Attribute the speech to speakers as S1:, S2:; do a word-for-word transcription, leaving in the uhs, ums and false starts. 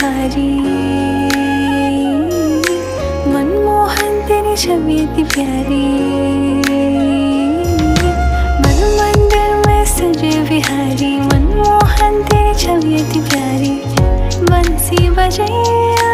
S1: बिहारी। मनमोहन तेरी छवि इतनी प्यारी, मन मंदिर में सजे बिहारी। मनमोहन तेरी छवि इतनी प्यारी, बंसी बजैया